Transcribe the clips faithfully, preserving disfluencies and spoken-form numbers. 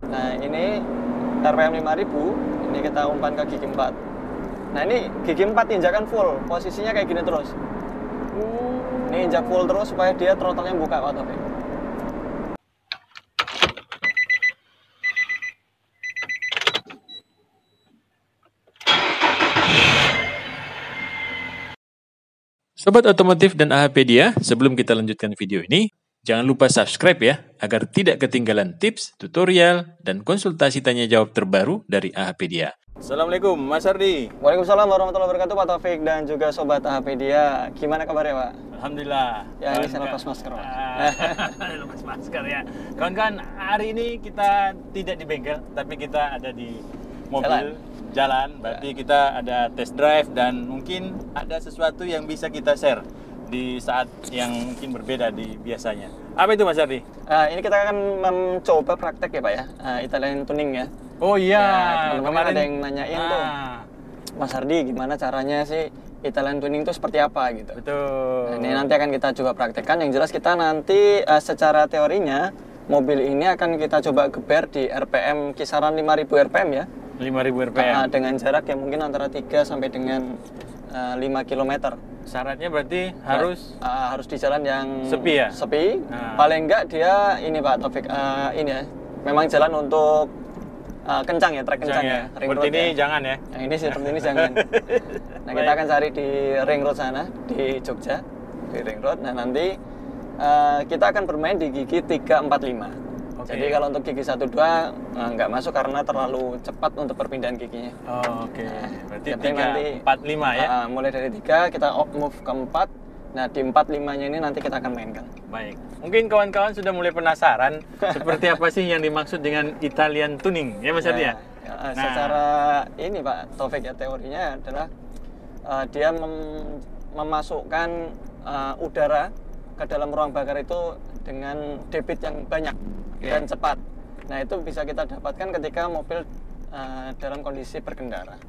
Nah ini R P M lima ribu, ini kita umpan ke gigi empat. Nah ini gigi empat injakan full, posisinya kayak gini terus. Ini injak full terus supaya dia throttle-nya buka Pak Taufik. Sobat Otomotif dan Ahpedia, sebelum kita lanjutkan video ini, jangan lupa subscribe ya, agar tidak ketinggalan tips, tutorial, dan konsultasi tanya jawab terbaru dari Ahpedia. Assalamualaikum Mas Ardi. Waalaikumsalam warahmatullahi wabarakatuh Pak Taufik dan juga Sobat Ahpedia. Gimana kabarnya Pak? Alhamdulillah. Ya ini saya lepas masker Pak. Ah, lepas masker ya. Kawan-kawan, hari ini kita tidak di bengkel, tapi kita ada di mobil. Jalan. Jalan, berarti ya. Kita ada test drive dan mungkin ada sesuatu yang bisa kita share di saat yang mungkin berbeda di biasanya. Apa itu Mas Ardi? Uh, ini kita akan mencoba praktek ya Pak ya, uh, Italian tuning ya. Oh iya, ya, kemarin ada yang nanyain ah. tuh, Mas Ardi gimana caranya sih Italian tuning itu seperti apa gitu. Betul. Nah, ini nanti akan kita coba praktekkan. Yang jelas kita nanti uh, secara teorinya mobil ini akan kita coba geber di R P M kisaran lima ribu R P M ya. lima ribu R P M. Uh, dengan jarak yang mungkin antara tiga sampai dengan uh, lima kilometer. Syaratnya berarti harus uh, harus di jalan yang sepi ya? Sepi. Nah. Paling enggak dia ini Pak Taufik uh, ini ya. Memang jalan untuk uh, kencang ya, trek kencang ya. ya. Ring Seperti road ini ya. jangan ya. Yang ini seperti ini jangan. Nah, kita akan cari di ring road sana di Jogja, di ring road. Nah, nanti uh, kita akan bermain di gigi tiga empat lima. Okay. Jadi kalau untuk gigi satu dua uh, nggak masuk karena terlalu cepat untuk perpindahan giginya. Oh, Oke, okay. Nah, berarti tiga empat lima ya? Uh, mulai dari tiga kita move ke empat. Nah di empat limanya ini nanti kita akan mainkan. Baik, mungkin kawan-kawan sudah mulai penasaran seperti apa sih yang dimaksud dengan Italian tuning ya Mas Ardi ya? Ya, nah. Secara ini Pak Taufik ya, teorinya adalah uh, dia mem memasukkan uh, udara ke dalam ruang bakar itu dengan debit yang banyak okay. dan cepat. Nah itu bisa kita dapatkan ketika mobil uh, dalam kondisi berkendara.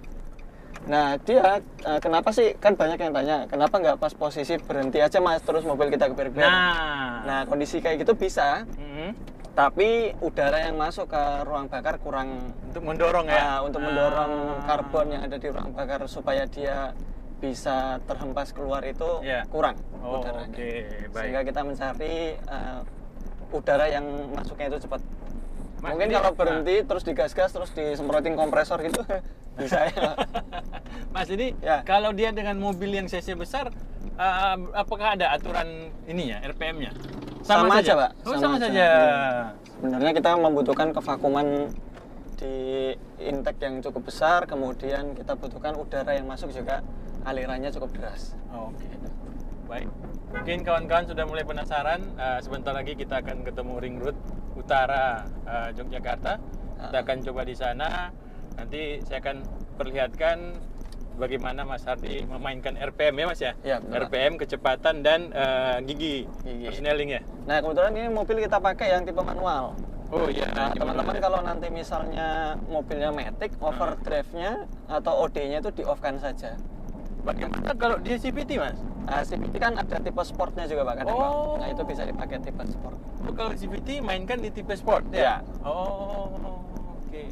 Nah dia uh, kenapa sih, kan banyak yang tanya kenapa nggak pas posisi berhenti aja Mas terus mobil kita geber-geber. Nah, nah kondisi kayak gitu bisa, mm-hmm. tapi udara yang masuk ke ruang bakar kurang untuk mendorong ya, uh, untuk mendorong ah. karbon yang ada di ruang bakar supaya dia bisa terhempas keluar itu yeah. kurang oh, udaranya. Okay. Baik. Sehingga kita mencari uh, udara yang masuknya itu cepat. Mas, mungkin kalau berhenti nah. terus digas-gas terus disemprotin kompresor gitu bisa ya. Mas ini ya. Kalau dia dengan mobil yang cc besar uh, apakah ada aturan ini ya R P M-nya? Sama, sama saja, Pak. Oh, sama, sama saja. Sebenarnya kita membutuhkan kevakuman di intake yang cukup besar, kemudian kita butuhkan udara yang masuk juga alirannya cukup deras. Oh, Oke. Okay. Baik. Mungkin kawan-kawan sudah mulai penasaran, uh, sebentar lagi kita akan ketemu ring road utara uh, Yogyakarta. Kita akan coba di sana. Nanti saya akan perlihatkan bagaimana Mas Ardi memainkan R P M ya Mas ya? Ya R P M, kecepatan dan uh, gigi, gigi. Persneling ya? Nah kebetulan ini mobil kita pakai yang tipe manual. Oh iya. Nah, teman-teman ya. Kalau nanti misalnya mobilnya matic, overdrive-nya atau O D-nya itu di-off-kan saja. Bagaimana kalau dia C V T Mas? Nah, C V T kan ada tipe sportnya juga Pak kadang. Oh. Nah itu bisa dipakai tipe sport. Oh, kalau C V T mainkan di tipe sport ya? Ya. Oh oke. Okay.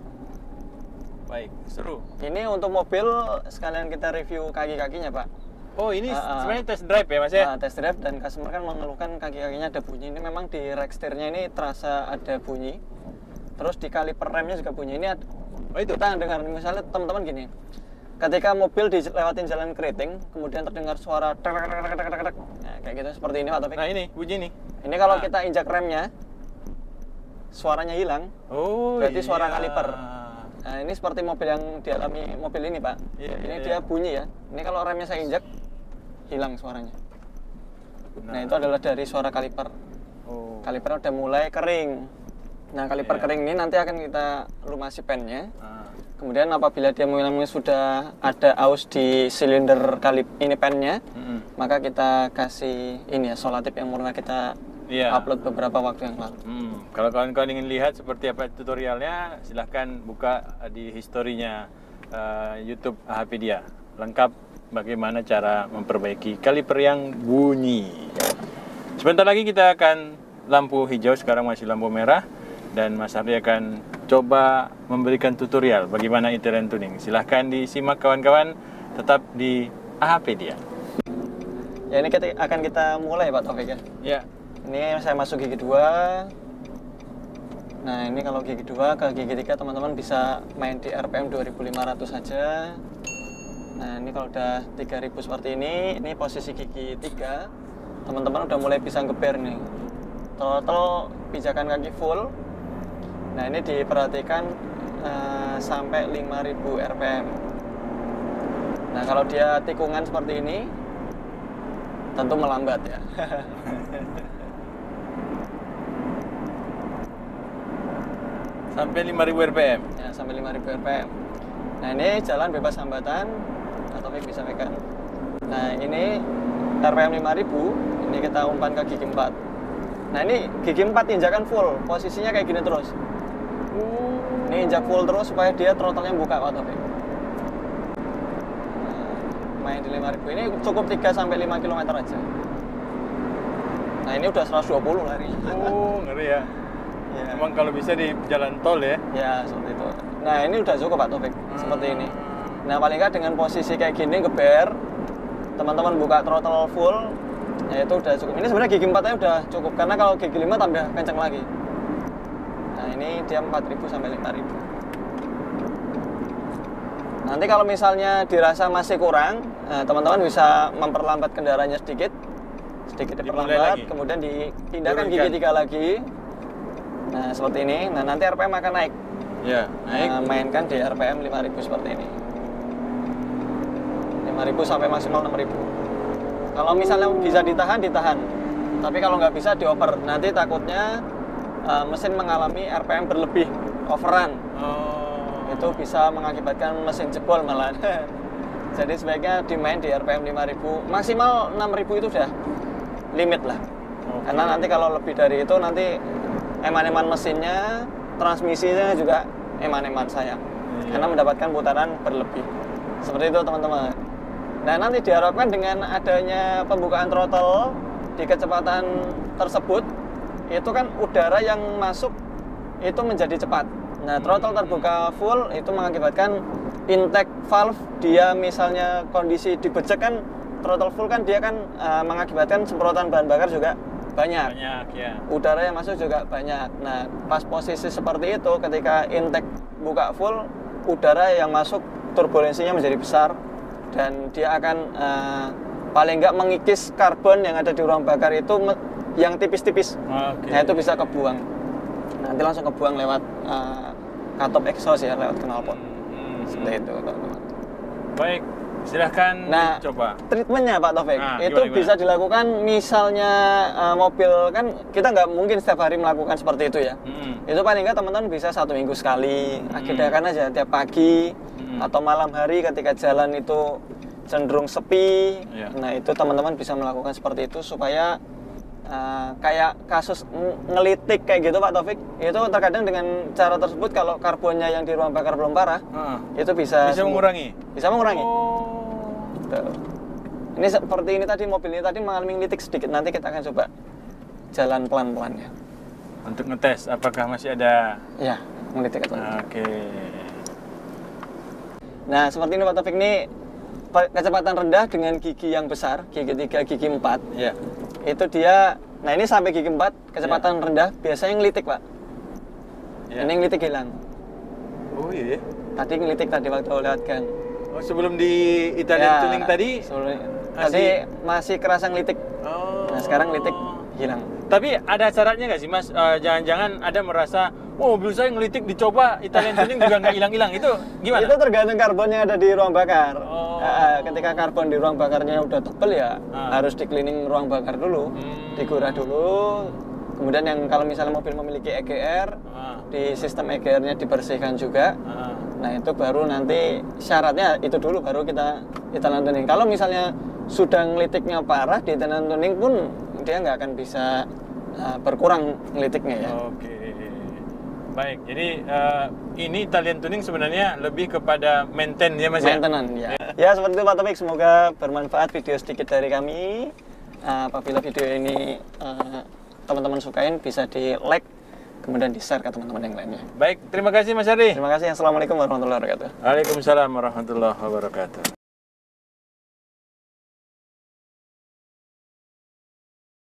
Baik, seru. Ini untuk mobil sekalian kita review kaki-kakinya Pak. Oh ini uh, sebenarnya test drive ya Mas ya? Uh, test drive dan customer kan mengeluhkan kaki-kakinya ada bunyi. Ini memang di rack setirnya ini terasa ada bunyi. Terus di kaliper remnya juga bunyi. Ini ada, oh itu kita dengar misalnya teman-teman gini. Ketika mobil dilewatin jalan keriting, kemudian terdengar suara tek tek tek tek tek. Nah, kayak gitu seperti ini Pak Taufik. Nah ini bunyi nih. Ini kalau nah. kita injak remnya, suaranya hilang. Oh. Berarti iya. suara kaliper. Nah ini seperti mobil yang dialami mobil ini Pak. Iya, ini iya, dia iya. bunyi ya. Ini kalau remnya saya injak, hilang suaranya. Nah, nah itu adalah dari suara kaliper. Oh. Kaliper udah mulai kering. Nah kaliper yeah. kering ini nanti akan kita lumasi pennya. Ah. Kemudian apabila dia memang sudah ada aus di silinder kalip ini pennya, mm-hmm. maka kita kasih ini ya solatif yang pernah kita yeah. upload beberapa waktu yang lalu. Hmm. Kalau kawan-kawan ingin lihat seperti apa tutorialnya, silahkan buka di historinya uh, YouTube Ahpedia. Lengkap bagaimana cara memperbaiki kaliper yang bunyi. Sebentar lagi kita akan lampu hijau, sekarang masih lampu merah. dan Mas Ardi akan coba memberikan tutorial bagaimana Italian tuning. Silahkan disimak kawan-kawan, tetap di Ahapedia. Ya, ini kita, akan kita mulai Pak Taufik ya. Ya. Ini saya masuk gigi dua. Nah, ini kalau gigi dua ke gigi tiga teman-teman bisa main di R P M dua ribu lima ratus saja. Nah, ini kalau udah tiga ribu seperti ini, ini posisi gigi tiga, teman-teman udah mulai bisa ngeber nih. Throttle pijakan kaki full. Nah, ini diperhatikan uh, sampai lima ribu R P M. Nah, kalau dia tikungan seperti ini, tentu melambat ya. Sampai lima ribu R P M? Ya, sampai lima ribu R P M. Nah, ini jalan bebas hambatan. Atau bisa pegang. Nah, ini R P M lima ribu, ini kita umpan ke gigi empat. Nah, ini gigi empat injakan full, posisinya kayak gini terus. Ini injak full terus supaya dia throttle-nya buka Pak Taufik. Nah, main di lima ribu ini cukup tiga sampai lima kilometer aja. Nah, ini udah seratus dua puluh larinya. Oh, ngeri ya. Ya. Emang kalau bisa di jalan tol ya? Ya, seperti itu. Nah, ini udah cukup Pak Taufik, hmm. seperti ini. Nah, paling nggak dengan posisi kayak gini ngeber, teman-teman buka throttle full, ya itu udah cukup. Ini sebenarnya gigi empatnya udah cukup, karena kalau gigi lima tambah kencang lagi. Nah, ini dia empat ribu sampai lima ribu. Nanti kalau misalnya dirasa masih kurang, teman-teman nah, bisa memperlambat kendaraannya sedikit, sedikit diperlambat, kemudian dipindahkan gigi tiga lagi. Nah, seperti ini. Nah, nanti R P M akan naik. Ya, naik. Nah, mainkan di R P M lima ribu seperti ini. lima ribu sampai maksimal enam ribu. Kalau misalnya bisa ditahan, ditahan. Tapi kalau nggak bisa, dioper. Nanti takutnya uh, mesin mengalami R P M berlebih, overrun. Oh. Itu bisa mengakibatkan mesin jebol malah. Jadi sebaiknya dimain di R P M lima ribu. Maksimal enam ribu itu udah limit lah. Okay. Karena nanti kalau lebih dari itu, nanti eman-eman mesinnya, transmisinya juga eman-eman sayang. Iya. Karena mendapatkan putaran berlebih. Seperti itu teman-teman. Nah, nanti diharapkan dengan adanya pembukaan throttle di kecepatan tersebut, itu kan udara yang masuk itu menjadi cepat. Nah, throttle terbuka full itu mengakibatkan intake valve dia misalnya kondisi dibejek kan, throttle full kan dia kan uh, mengakibatkan semprotan bahan bakar juga banyak. Banyak ya. Udara yang masuk juga banyak. Nah, pas posisi seperti itu ketika intake buka full, udara yang masuk turbulensinya menjadi besar. Dan dia akan uh, paling nggak mengikis karbon yang ada di ruang bakar itu yang tipis-tipis. Okay. Nah, itu bisa kebuang. Nanti langsung kebuang lewat uh, katup exhaust ya, lewat knalpot. Hmm. Seperti itu, teman-teman. Baik, silahkan nah, coba. Treatmentnya Pak Taufik, nah, itu gimana, gimana? bisa dilakukan misalnya uh, mobil kan kita nggak mungkin setiap hari melakukan seperti itu ya. Hmm. Itu paling nggak teman-teman bisa satu minggu sekali. Hmm. Agendakan aja tiap pagi. Atau malam hari ketika jalan itu cenderung sepi, ya. Nah itu teman-teman bisa melakukan seperti itu supaya uh, kayak kasus ngelitik kayak gitu Pak Taufik, itu terkadang dengan cara tersebut kalau karbonnya yang di ruang bakar belum parah, uh, itu bisa bisa mengurangi, bisa mengurangi. Oh. Gitu. Ini seperti ini tadi, mobil ini tadi mengalami ngelitik sedikit, nanti kita akan coba jalan pelan-pelan ya. Untuk ngetes apakah masih ada? Ya, ngelitik atau Oke. Okay. Nah, seperti ini Pak Taufik, ini kecepatan rendah dengan gigi yang besar, gigi tiga, gigi empat. Ya. Itu dia, nah ini sampai gigi empat, kecepatan ya. rendah, biasanya ngelitik Pak. Ya. Ini ngelitik hilang. Oh iya? Tadi ngelitik tadi waktu lewat gang. Oh, sebelum di Italian ya, tuning tadi? Sebelum, masih... Tadi masih kerasa ngelitik. Oh. Nah, sekarang ngelitik hilang. Tapi ada syaratnya nggak sih Mas? Uh, jangan-jangan ada merasa, oh mobil saya ngelitik dicoba Italian tuning juga nggak hilang-hilang. Itu gimana? Itu tergantung karbon yang ada di ruang bakar. Oh. Uh, ketika karbon di ruang bakarnya udah tebel ya, uh. harus di cleaning ruang bakar dulu, hmm. digurah dulu. Kemudian yang kalau misalnya mobil memiliki E G R, uh. di sistem E G R-nya dibersihkan juga. Uh. Nah itu baru nanti syaratnya itu dulu baru kita Italian tuning. Kalau misalnya sudah ngelitiknya parah di Italian tuning pun dia nggak akan bisa uh, berkurang ngelitiknya ya. Oke, baik. Jadi uh, ini Italian tuning sebenarnya lebih kepada maintain ya Mas ya? Maintenance ya. Ya seperti itu Pak Taufik, semoga bermanfaat video sedikit dari kami. Uh, apabila video ini uh, teman-teman sukain bisa di like kemudian di-share ke teman-teman yang lainnya. Baik, terima kasih Mas Ardi. Terima kasih. Assalamualaikum warahmatullahi wabarakatuh. Waalaikumsalam warahmatullahi wabarakatuh.